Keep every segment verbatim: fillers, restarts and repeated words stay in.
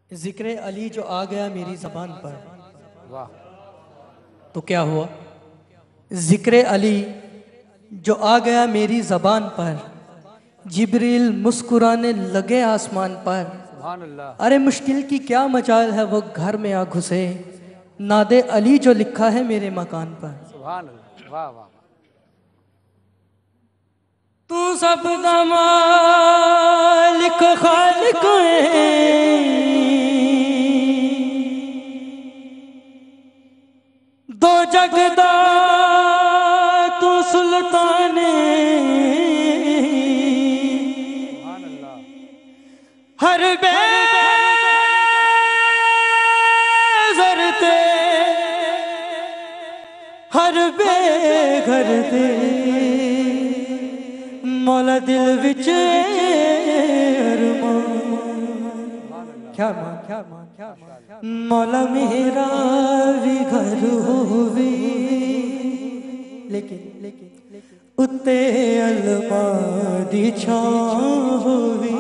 ذکر علی جو آ گیا میری زبان پر واہ تو کیا ہوا؟ ذکر علی جو آ گیا میری زبان پر جبریل مسکرانے لگے آسمان پر. سبحان اللہ. ارے مشکل کی کیا مجال ہے وہ گھر میں آ گھسے ناد علی جو لکھا ہے میرے مکان پر. سبحان اللہ. واہ واہ. تو سب دا مالک خالق ہے دو جگ دا تو سلطان ہے سبحان اللہ. ہر بے زر تے ہر بے گھر تے مولا دل وچ ارمان. کیا مان کیا مان کیا مان مولا میرا بھی گھر ہووے لیکن لیکن اتے علماء دی چھاں ہووے.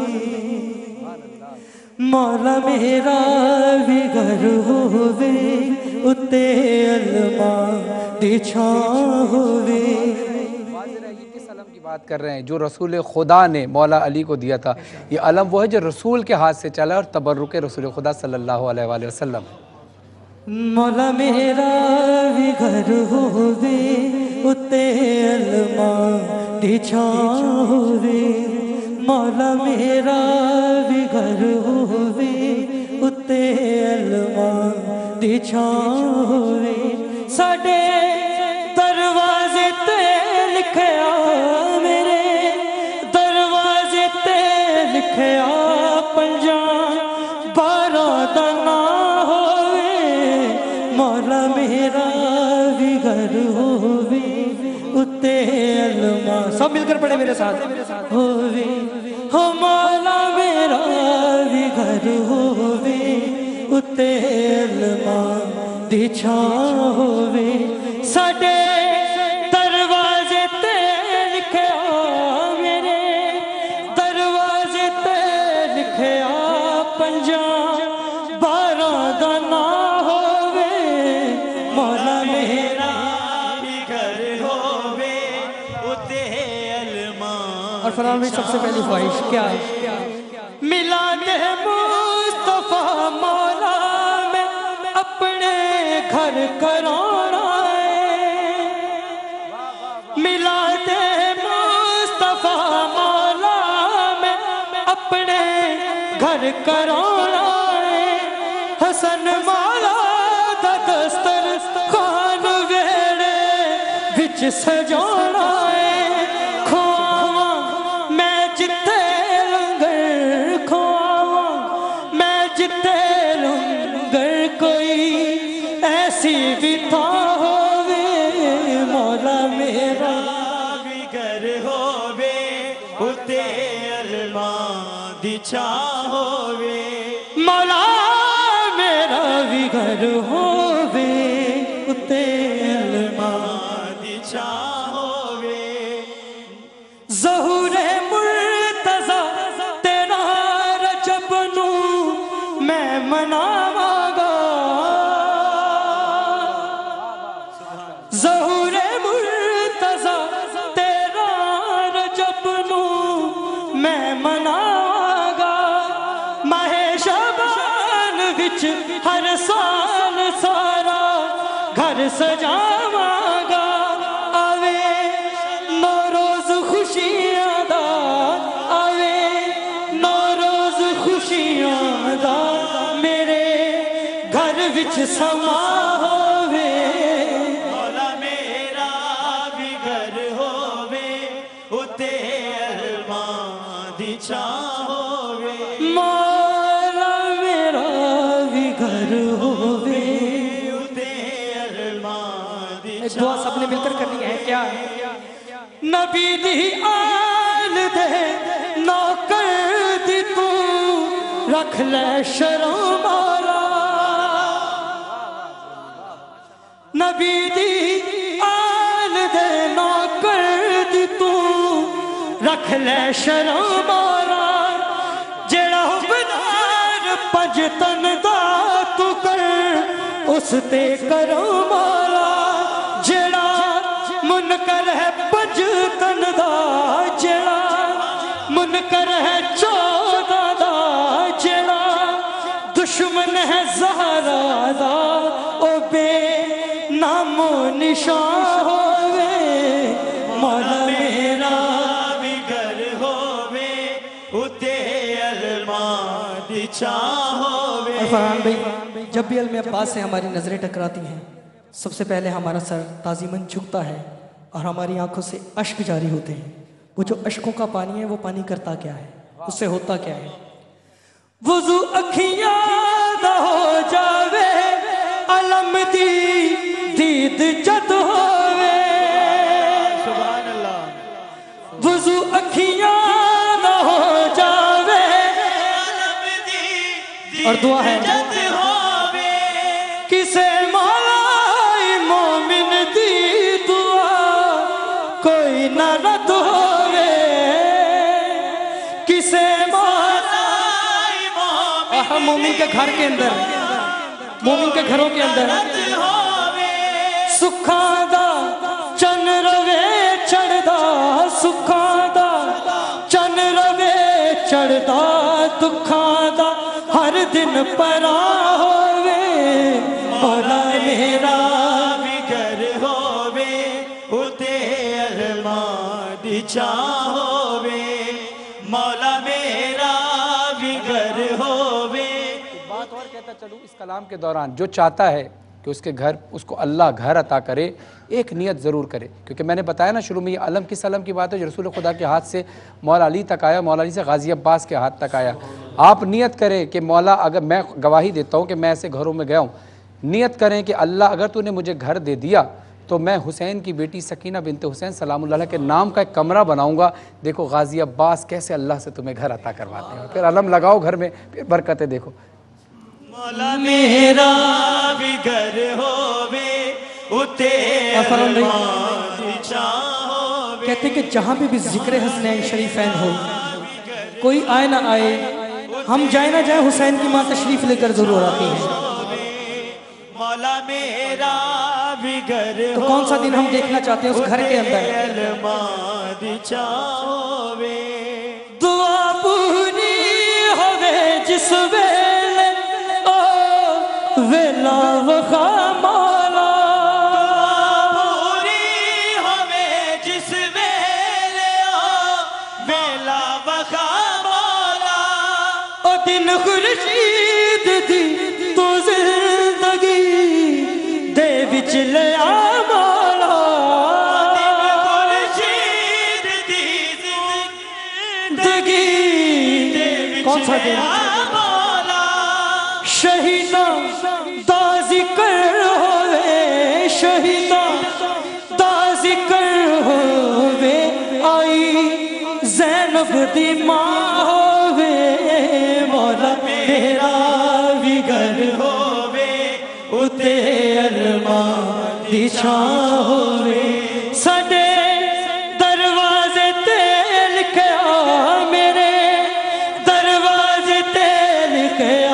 مولا میرا بھی گھر ہووے اتے علماء دی چھاں ہووے. کس علم کی بات کر رہے ہیں جو رسول خدا نے مولا علی کو دیا تھا؟ یہ علم وہ ہے جو رسول کے ہاتھ سے چلا اور تبرک رسول خدا صلی اللہ علیہ وآلہ وسلم. مولا میرا بھی گھر ہووے اتے علماء دی چھاں ہووے. مولا میرا بھی گھر ہووے اتے علماء دی چھاں ہووے. ساڈے دروازے تے لکھیا میرے دروازے تے لکھیا پنجاں باراں دا ناں ہووے. مولا میرا بھی گھر ہووے اتے علماء سب مل کر پڑھے میرے ساتھ ہووے. ہو مولا میرا بھی گھر ہووے اتے علماء دی چھاں ہووے. ساڈے دروازے تے لکھیا میرے دروازے تے لکھیا پنجاں باراں دا ناں ہووے. مولا میرا بھی گھر ہووے اتے علماء. اور فرمان میں سب سے پہلی خواہش کیا ہے؟ میلاد مصطفیٰ مولا میں اپنے گھر کرانا ہے. میلاد مصطفیٰ مولا میں اپنے گھر کرانا ہے. حسن مولا دا دستر خان ویڑے وچ سجانا ہے. کھواواں میں جتے لنگر کھواواں میں جتے لنگر کوئی ایسی بھی تھاں ہووے. مولا میرا بھی گھر ہووے اتے علماء دی چھاں ہووے. مولا میرا بھی گھر ہووے اتے علماء دی چھاں ہووے. ظہور مرتضیٰ تیرا رجب نوں میں مناواں گا. ظہور مرتضیٰ تیرا رجب نوں میں مناواں گا. ماہ شعبان وچ ہر سال سارا گھر سجاواں گا. آوے نوروز خوشیاں دا آوے نوروز خوشیاں دا میرے گھر وچ سما ہووے. مولا میرا بھی گھر ہووے اتے علماء دی چھاں ہووے. مولا میرا بھی گھر ہووے اتے علماء دی ایک دعا سب نے مل کر کرنی ہے. کیا ہے؟ نبی دی آل دے نوکر دی تو رکھ لے شرم مولا. نبی دی آل دے نوکر دی تو رکھ لے شرم مولا. جیڑا حبدار पंज तन दा तू कर उस ते करो मौला जेड़ा मुनकर है पंज तन दा जेड़ा मुनकर है चौदह दा जेड़ा दुश्मन है ज़हरा दा ओ बे नामो निशान होवे मौला मेरा भी घर होवे उते अरमान दी छां होवे। और फरहान भाई, जब भी अल्म अब्बास से हमारी नज़रें टकराती हैं सबसे पहले हमारा सर ताज़ीमन झुकता है और हमारी आंखों से अश्क जारी होते हैं। वो जो अश्कों का पानी है वो पानी करता क्या है, उससे होता क्या है? वुज़ू अखियां दा हो जावे अलम दी दीद जद होवे सुभान अल्लाह। वुज़ू अखियां दा हो जावे और दुआ है किसे मौला मोमिन दी दुआ कोई ना रद्द होवे किसे मौला मोमिन के घर के अंदर मोमिन के घरों के अंदर सुखा दा चन रवे चढ़दा सुखा दा चन रवे चढ़दा दुखा दा हर दिन परा होवे मौला मेरा भी घर होवे उते अरमान दी छां होवे मौला मेरा भी घर होवे। बात और कहता चलूँ इस कलाम के दौरान जो चाहता है कि उसके घर उसको अल्लाह घर अता करे एक नियत ज़रूर करे, क्योंकि मैंने बताया ना शुरू में ये अलम किस अलम की बात है जो रसूल खुदा के हाथ से मौला अली तक आया, मौला अली से गाज़ी अब्बास के हाथ तक आया। आप नियत करें कि मौला अगर मैं गवाही देता हूँ कि मैं ऐसे घरों में गया हूँ, नियत करें कि अल्लाह अगर तूने मुझे घर दे दिया तो मैं हुसैन की बेटी सकीना बिनते हुसैन सलामुल्लाह के नाम का एक कमरा बनाऊँगा। देखो गाज़ी अब्बास कैसे अल्लाह से तुम्हें घर अता करवाते हैं, फिर अलम लगाओ घर में, फिर बरकतें देखो। मौला मेरा भी घर होवे उते अरमान दी छां होवे। कहते कि जहाँ पे भी जिक्र हसनैन शरीफैन हो कोई आए ना आए हम जाए ना जाए हुसैन की माँ तशरीफ लेकर जरूर आती है। मौला मेरा भी घर तो कौन सा दिन हम देखना चाहते हैं उस घर के अंदर? अरमान दी छां होवे दुआ पूरी होवे जिस वेले ओ वेला वखा मौला पूरी होवे जिस वेले ओ वेला वखा मौला ओ दिन खुर्शीद दी तू जिंदगी दे विच ले आ मौला दिन खुर्शीद दी जिंदगी दे विच कौन सा दिन? मौला शहीदा दा जिक्र होवे शहीदा दा जिक्र होवे आई ज़ैनब दी माँ होवे मौला मेरा भी घर होवे उते अरमान दी छां होवे साडे दरवाजे ते लिखया मेरे दरवाजे ते लिखया